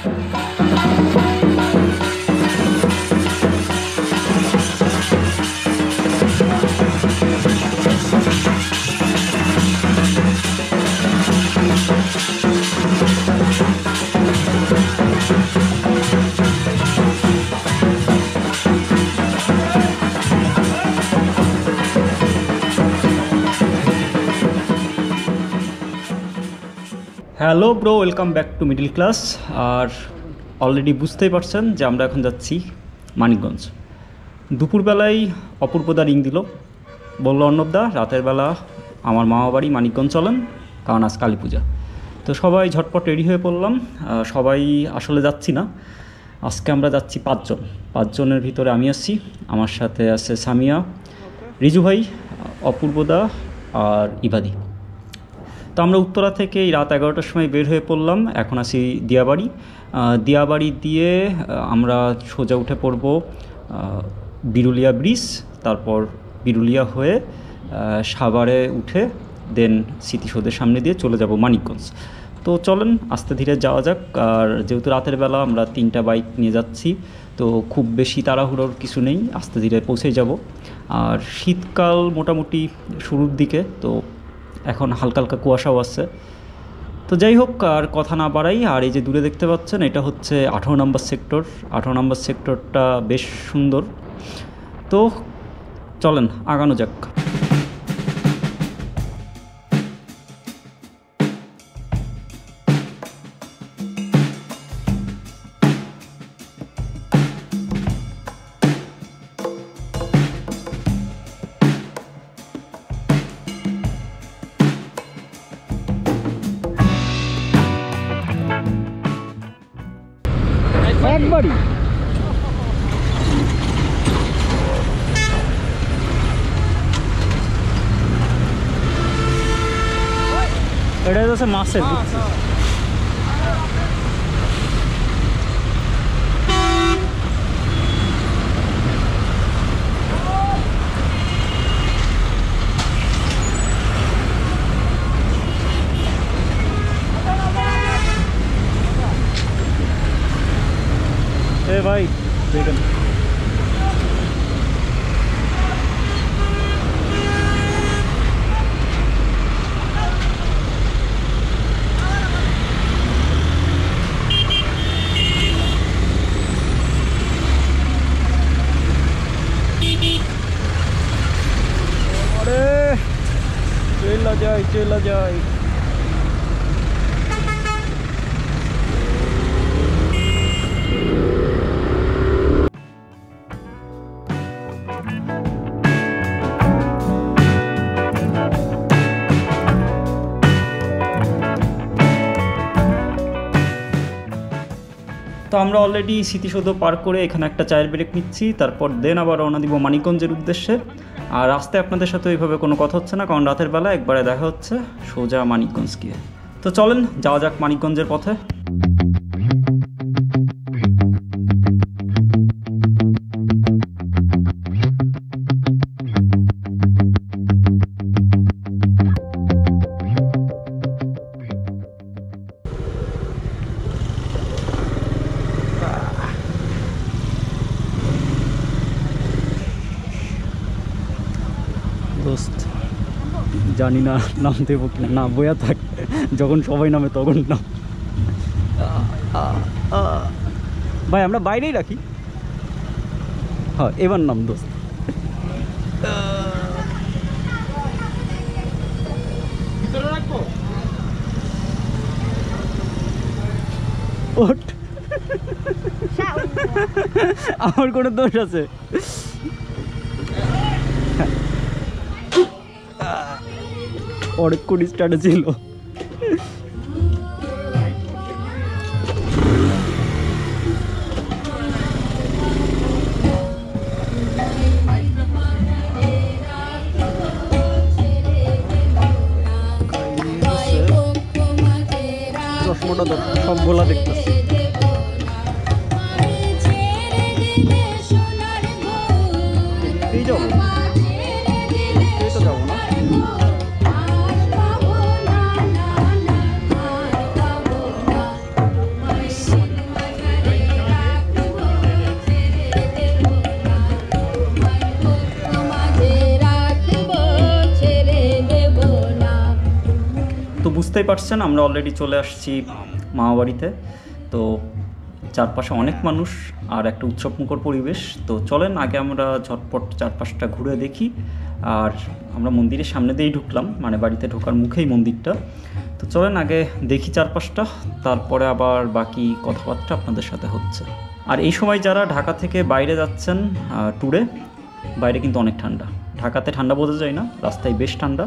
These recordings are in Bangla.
Hello bro, welcome back to middle class. আর অলরেডি বুঝতেই পারছেন যে আমরা এখন যাচ্ছি মানিকগঞ্জ। দুপুরবেলায় অপূর্বদা রিং দিল, বলল অর্ণবদা রাতের বেলা আমার মামা বাড়ি মানিকগঞ্জ চলেন, কারণ আজ কালী পূজা। তো সবাই ঝটপট রেডি হয়ে পড়লাম। সবাই আসলে যাচ্ছি না, আজকে আমরা যাচ্ছি পাঁচজনের ভিতরে আমি আসছি, আমার সাথে আছে সামিয়া, রিজু ভাই, অপূর্বদা আর ইবাদি। তো আমরা উত্তরা থেকে এই রাত 11টার সময় বের হয়ে পড়লাম। এখন আসি দিয়াবাড়ি দিয়ে আমরা সোজা উঠে পড়ব বিরুলিয়া ব্রিজ, তারপর বিরুলিয়া হয়ে সাভারে উঠে দেন স্মৃতিসৌধের সামনে দিয়ে চলে যাব মানিকগঞ্জ। তো চলেন আস্তে ধীরে যাওয়া যাক। আর যেহেতু রাতের বেলা আমরা 3টা বাইক নিয়ে যাচ্ছি, তো খুব বেশি তাড়াহুড়োর কিছু নেই, আস্তে ধীরে পৌঁছে যাব। আর শীতকাল মোটামুটি শুরুর দিকে, তো এখন হালকা হালকা কুয়াশাও আছে। তো যাই হোক, আর কথা না বাড়াই। আর এই যে দূরে দেখতে পাচ্ছেন, এটা হচ্ছে 18 নম্বর সেক্টর। 18 নম্বর সেক্টরটা বেশ সুন্দর। তো চলেন আগানো যাক। একবারই এটা হচ্ছে মাছের ভাই দেখেন। চলা যায় তো আমরা অলরেডি স্মৃতিসৌধ পার করে এখানে একটা চায়ের ব্রেক নিচ্ছি, তারপর দেন আবার রওনা দিব মানিকগঞ্জের উদ্দেশ্যে। আর রাস্তায় আপনাদের সাথে ওইভাবে কোনো কথা হচ্ছে না, কারণ রাতের বেলা একবারে দেখা হচ্ছে সোজা মানিকগঞ্জ গিয়ে। তো চলেন যাওয়া যাক মানিকগঞ্জের পথে। দোস্ত জানি না নাম দেবো কিনা, না বইয়া থাক, যখন সবাই নামে তখন নাম। ভাই আমরা বাইরেই রাখি, হ্যাঁ এবার নাম দোস্ত। ওঠ, আমার কোনো দোষ আছে? অনেকক্ষণ স্টার্টে ছিল। চশমাটা সব গোলা দেখতেছি। এই যাবো, এই তো যাবো না। বুঝতেই পারছেন আমরা অলরেডি চলে আসছি মামাবাড়িতে। তো চারপাশে অনেক মানুষ আর একটা উৎসবমুখর পরিবেশ। তো চলেন আগে আমরা ঝটপট চারপাশটা ঘুরে দেখি। আর আমরা মন্দিরের সামনে দিয়েই ঢুকলাম, মানে বাড়িতে ঢোকার মুখেই মন্দিরটা। তো চলেন আগে দেখি চারপাশটা, তারপরে আবার বাকি কথাবার্তা আপনাদের সাথে হচ্ছে। আর এই সময় যারা ঢাকা থেকে বাইরে যাচ্ছেন ট্যুরে, বাইরে কিন্তু অনেক ঠান্ডা। ঢাকাতে ঠান্ডা বোঝা যায় না, রাস্তায় বেশ ঠান্ডা।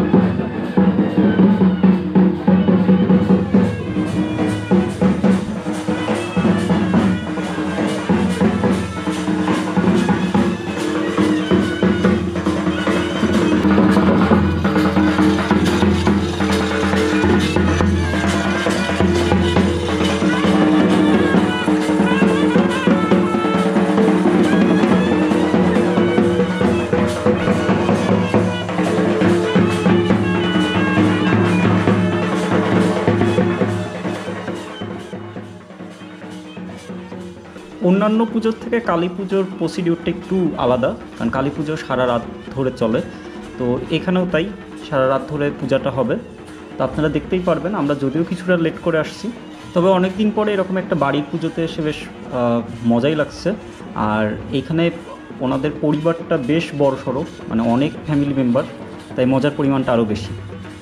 অন্যান্য পুজোর থেকে কালী পুজোর প্রসিডিউরটা একটু আলাদা, কারণ কালী পুজো সারা রাত ধরে চলে। তো এখানেও তাই সারা রাত ধরে পূজাটা হবে। তো আপনারা দেখতেই পারবেন, আমরা যদিও কিছুটা লেট করে আসছি, তবে অনেক দিন পরে এরকম একটা বাড়ির পুজোতে এসে বেশ মজাই লাগছে। আর এখানে ওনাদের পরিবারটা বেশ বড়সড়, মানে অনেক ফ্যামিলি মেম্বার, তাই মজার পরিমাণটা আরও বেশি।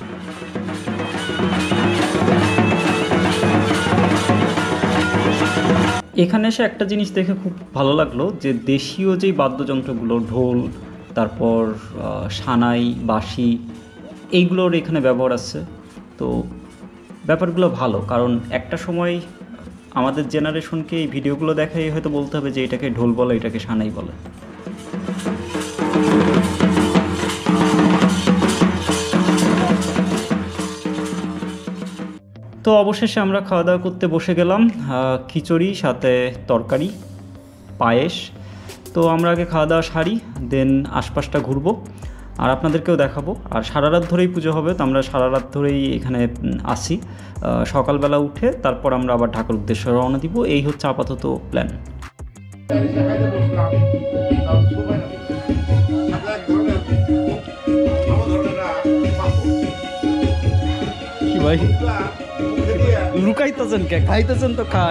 এখানে এসে একটা জিনিস দেখে খুব ভালো লাগলো, যে দেশীয় যেই বাদ্যযন্ত্রগুলো, ঢোল, তারপর সানাই, বাঁশি, এইগুলোর এখানে ব্যবহার আছে। তো ব্যাপারগুলো ভালো, কারণ একটা সময় আমাদের জেনারেশনকে এই ভিডিওগুলো দেখাই হয়তো বলতে হবে যে এটাকে ঢোল বলে, এটাকে সানাই বলে। তো অবশেষে আমরা খাওয়া দাওয়া করতে বসে গেলাম। খিচুড়ি সাথে তরকারি, পায়েস। তো আমরা আগে খাওয়া দাওয়া সারি, দেন আশপাশটা ঘুরবো আর আপনাদেরকেও দেখাবো। আর সারা রাত ধরেই পুজো হবে, তো আমরা সারা রাত ধরেই এখানে আসি। সকালবেলা উঠে তারপর আমরা আবার ঢাকার উদ্দেশ্যে রওনা দিব। এই হচ্ছে আপাতত প্ল্যান। কি ভাই লুকাইতেছেন কে? খাইতেছেন তো খান।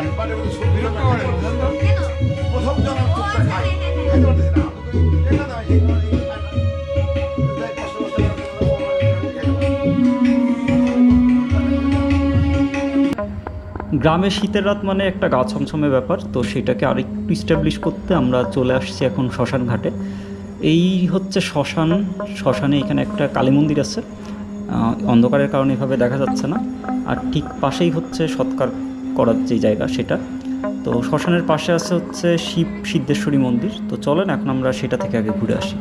গ্রামে শীতের রাত মানে একটা গা ছমছমে ব্যাপার, তো সেটাকে আরেকটু স্টাবলিশ করতে আমরা চলে আসছি এখন শ্মশান ঘাটে। এই হচ্ছে শ্মশান। শ্মশানে এখানে একটা কালী মন্দির আছে, অন্ধকারের কারণে এভাবে দেখা যাচ্ছে না। আর ঠিক পাশেই হচ্ছে সৎকার করার যে জায়গা সেটা। তো শ্মশানের পাশে আছে হচ্ছে শিব সিদ্ধেশ্বরী মন্দির। তো চলেন এখন আমরা সেটা থেকে আগে ঘুরে আসি।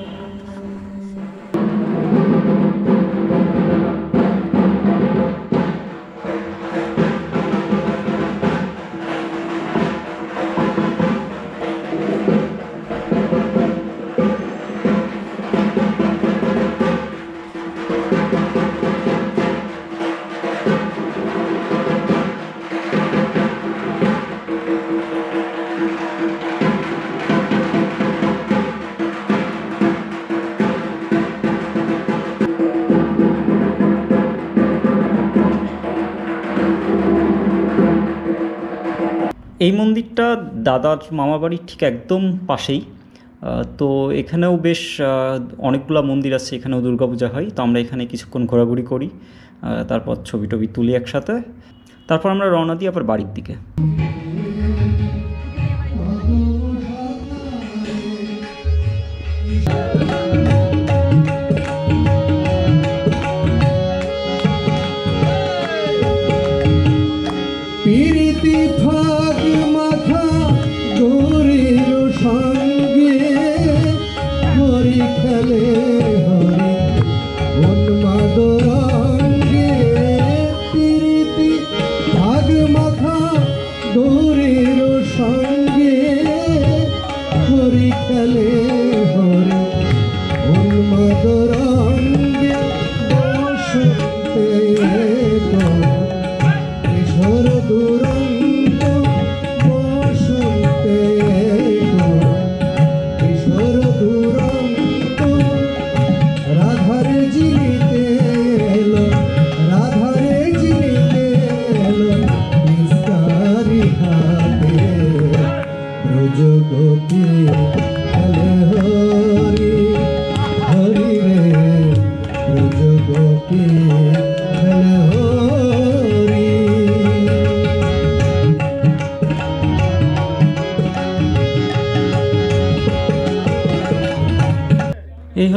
এই মন্দিরটা দাদার মামাবাড়ির ঠিক একদম পাশেই। তো এখানেও বেশ অনেকগুলো মন্দির আছে, এখানেও দুর্গাপূজা হয়। তো আমরা এখানে কিছুক্ষণ ঘোরাঘুরি করি, তারপর ছবি টবি তুলি একসাথে, তারপর আমরা রওনা দিই আবার বাড়ির দিকে। কিশোর দুরন্ত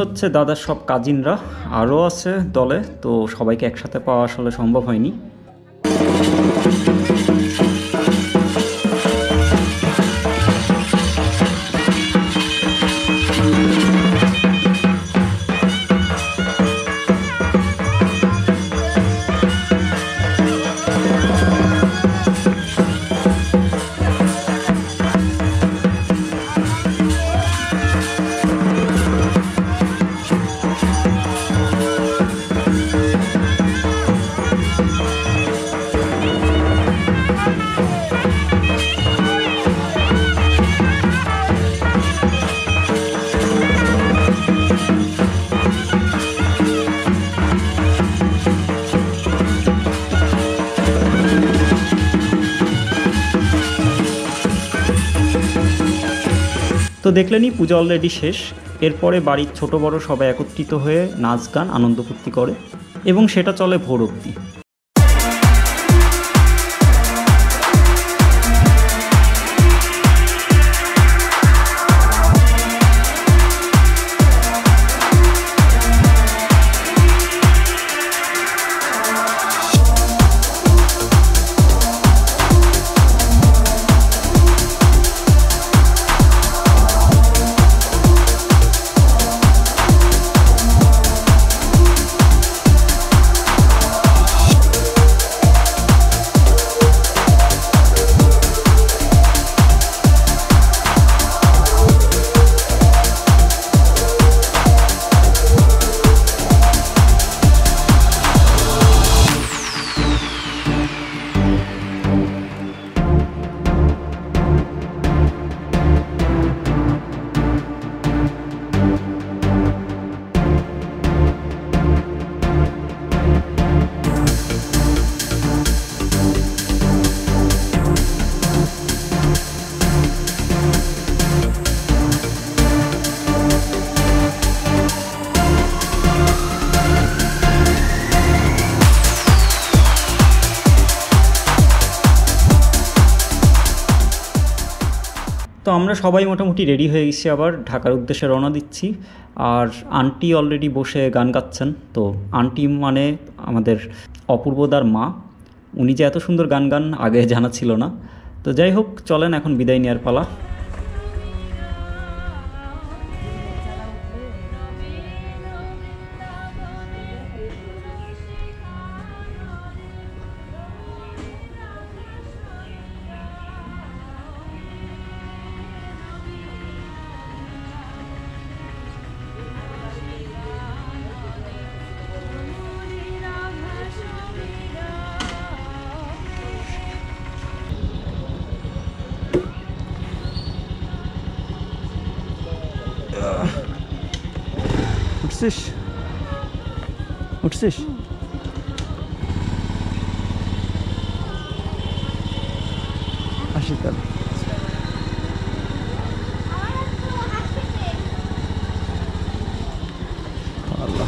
হচ্ছে দাদার সব কাজিনরা, আরও আছে দলে, তো সবাইকে একসাথে পাওয়া আসলে সম্ভব হয়নি। তো দেখলেনই পূজা অলরেডি শেষ। এরপরে বাড়ির ছোট বড় সবাই একত্রিত হয়ে নাচ গান আনন্দ ফুর্তি করে এবং সেটা চলে ভোর অবধি। তো আমরা সবাই মোটামুটি রেডি হয়ে গেছি, আবার ঢাকার উদ্দেশ্যে রওনা দিচ্ছি। আর আন্টি অলরেডি বসে গান গাচ্ছেন। তো আন্টি মানে আমাদের অপূর্বদার মা, উনি যে এত সুন্দর গান গান আগে জানা ছিল না। তো যাই হোক, চলেন এখন বিদায় নেওয়ার পালা। উঠছিস উঠছিস আসি তাহলে। আল্লাহ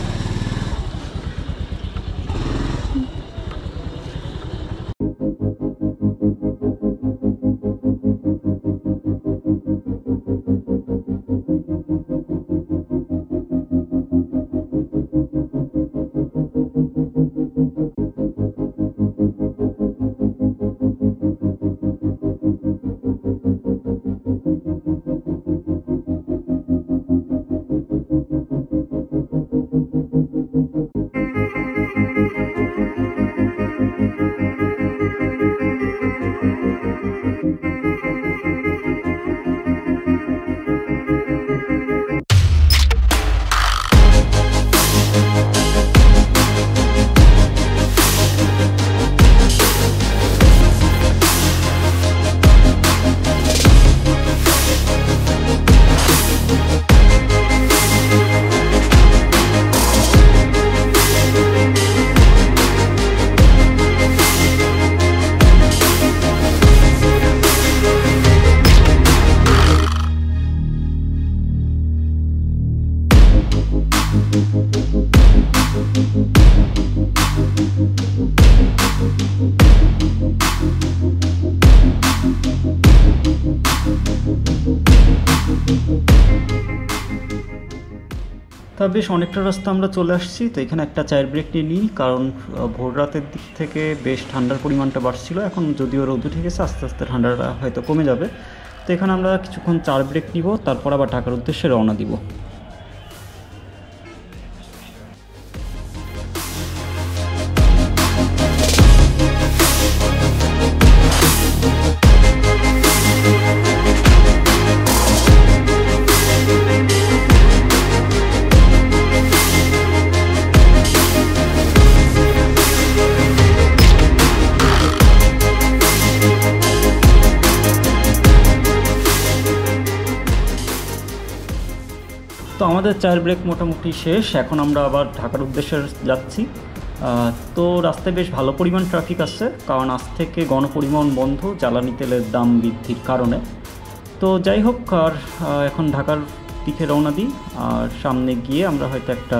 তা বেশ অনেকটা রাস্তা আমরা চলে আসছি। তো এখানে একটা চায়ের ব্রেক নিয়ে নিই, কারণ ভোর রাতের দিক থেকে বেশ ঠান্ডার পরিমাণটা বাড়ছিল। এখন যদিও রোদ উঠে গেছে, আস্তে আস্তে ঠান্ডাটা হয়তো কমে যাবে। তো এখানে আমরা কিছুক্ষণ চার ব্রেক নিব, তারপর আবার ঢাকার উদ্দেশ্যে রওনা দিব। তো আমাদের চায়ের ব্রেক মোটামুটি শেষ। এখন আমরা আবার ঢাকার উদ্দেশ্যে যাচ্ছি। তো রাস্তায় বেশ ভালো পরিমাণ ট্রাফিক আছে, কারণ আজ থেকে গণপরিবহন বন্ধ জ্বালানি তেলের দাম বৃদ্ধির কারণে। তো যাই হোক, আর এখন ঢাকার দিকে রওনা দিই। আর সামনে গিয়ে আমরা হয়তো একটা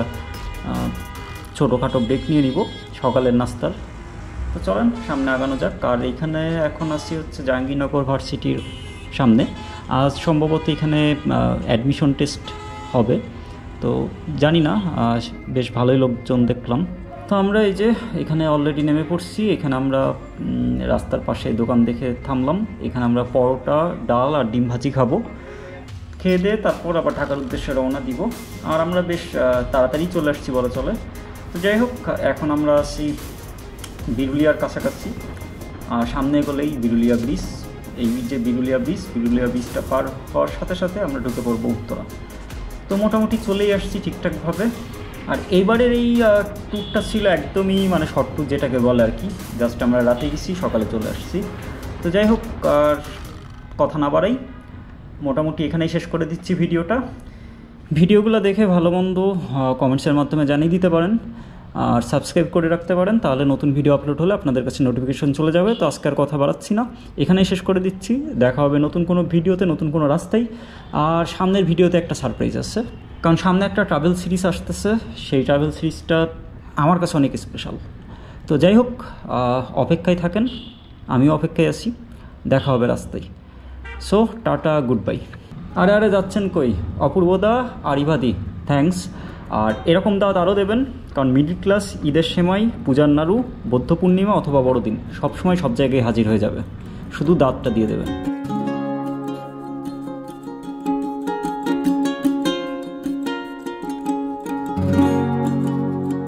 ছোটোখাটো ব্রেক নিয়ে নিব সকালের নাস্তার। তো চলেন সামনে আগানো যাক। আর এইখানে এখন আসি হচ্ছে জাহাঙ্গীরনগর ভার্সিটির সামনে। আজ সম্ভবত এখানে অ্যাডমিশন টেস্ট হবে, তো জানি না, বেশ ভালোই লোকজন দেখলাম। তো আমরা এই যে এখানে অলরেডি নেমে পড়ছি। এখানে আমরা রাস্তার পাশে দোকান দেখে থামলাম। এখানে আমরা পরোটা, ডাল আর ডিম ভাজি খাবো। খেয়ে দিয়ে তারপর আবার ঢাকার উদ্দেশ্যে রওনা দিব। আর আমরা বেশ তাড়াতাড়ি চলে আসছি বলা চলে। তো যাই হোক, এখন আমরা আছি বিরুলিয়ার কাছাকাছি। আর সামনে এগোলেই বিরুলিয়া ব্রিজ। এই যে বিরুলিয়া ব্রিজটা পার হওয়ার সাথে সাথে আমরা ঢুকে পড়বো উত্তরা। তো মোটামুটি চলেই আসছি ঠিকঠাকভাবে। আর এইবারের এই ট্যুরটা ছিল একদমই মানে শর্ট ট্যুর যেটাকে বলে আর কি। জাস্ট আমরা রাতে গেছি, সকালে চলে আসছি। তো যাই হোক, আর কথা না বাড়াই, মোটামুটি এখানেই শেষ করে দিচ্ছি ভিডিওগুলো দেখে ভালো মন্দ কমেন্টসের মাধ্যমে জানিয়ে দিতে পারেন। আর সাবস্ক্রাইব করে রাখতে পারেন, তাহলে নতুন ভিডিও আপলোড হলে আপনাদের কাছে নোটিফিকেশন চলে যাবে। তো আজকে আর কথা বাড়াচ্ছি না, এখানেই শেষ করে দিচ্ছি। দেখা হবে নতুন কোনো ভিডিওতে, নতুন কোনো রাস্তায়। আর সামনের ভিডিওতে একটা সারপ্রাইজ আছে, কারণ সামনে একটা ট্রাভেল সিরিজ আসতেছে। সেই ট্রাভেল সিরিজটা আমার কাছে অনেক স্পেশাল। তো যাই হোক, অপেক্ষায় থাকেন, আমিও অপেক্ষায় আছি। দেখা হবে রাস্তায়। So tata, good bye. আরে যাচ্ছেন কই? অপূর্বদা আর ইভাদি, থ্যাঙ্কস। আর এরকম দাওয়াত আরও দেবেন, কারণ মিডল ক্লাস ঈদের সেমাই, পূজার নাড়ু, বৌদ্ধ পূর্ণিমা অথবা বড়দিন সবসময় সব জায়গায় হাজির হয়ে যাবে। শুধু দাওয়াতটা দিয়ে দেবেন।